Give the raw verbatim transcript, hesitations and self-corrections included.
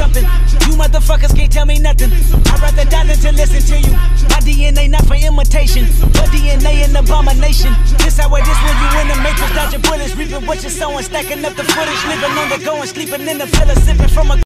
something. You motherfuckers can't tell me nothing. I'd rather die than to listen to you. My D N A not for imitation, but D N A an abomination. This how it is when you in the matrix, dodging bullets, reaping what you're sowing, stacking up the footage, living on the go and sleeping in the villa, sipping from a